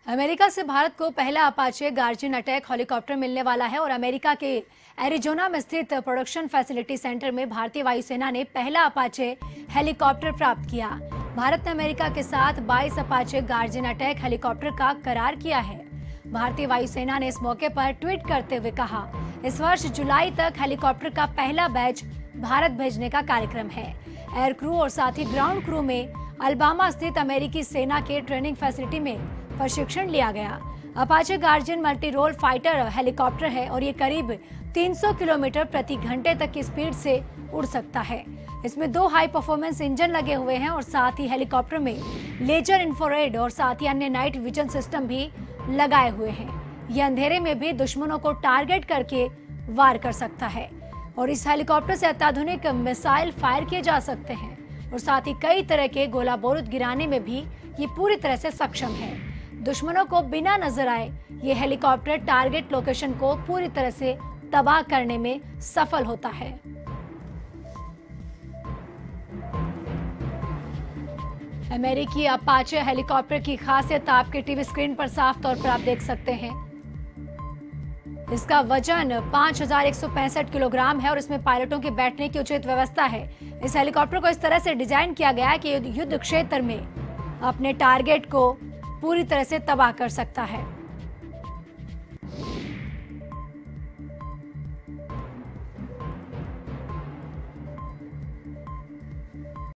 America से भारत को पहला अपाचे गार्जियन अटैक हेलीकॉप्टर मिलने वाला है और अमेरिका के एरिजोना में स्थित प्रोडक्शन फैसिलिटी सेंटर में भारतीय वायुसेना ने पहला अपाचे हेलीकॉप्टर प्राप्त किया। भारत ने अमेरिका के साथ 22 अपाचे गार्जियन अटैक हेलीकॉप्टर का करार किया है। भारतीय वायुसेना ने इस मौके पर ट्वीट करते हुए कहा, इस वर्ष जुलाई तक हेलीकॉप्टर का पहला बैच भारत भेजने का कार्यक्रम है। एयर क्रू और साथ ही ग्राउंड क्रू में अल्बामा स्थित अमेरिकी सेना के ट्रेनिंग फैसिलिटी में प्रशिक्षण लिया गया। Apache Guardian multi role fighter helicopter है और ये करीब 300 किलोमीटर प्रति घंटे तक की स्पीड से उड़ सकता है। इसमें 2 हाई परफॉर्मेंस इंजन लगे हुए हैं और साथ ही हेलीकॉप्टर में लेजर, इंफ्रारेड और साथ ही अन्य नाइट विजन सिस्टम भी लगाए हुए हैं। यह अंधेरे में भी दुश्मनों को टारगेट करके वार कर सकता है और इस हेलीकॉप्टर से अत्याधुनिक मिसाइल फायर किए जा सकते हैं और साथ ही कई तरह के गोला बारूद गिराने में भी ये पूरी तरह से सक्षम है। दुश्मनों को बिना नजर आए ये हेलीकॉप्टर टारगेट लोकेशन को पूरी तरह से तबाह करने में सफल होता है। अमेरिकी अपाचे हेलीकॉप्टर की खासियत आपके टीवी स्क्रीन पर साफ तौर पर आप देख सकते हैं। इसका वजन 5165 किलोग्राम है और इसमें पायलटों के बैठने की उचित व्यवस्था है। इस हेलीकॉप्टर को इस तरह से डिजाइन किया गया है कि युद्ध क्षेत्र में अपने टारगेट को पूरी तरह से तबाह कर सकता है।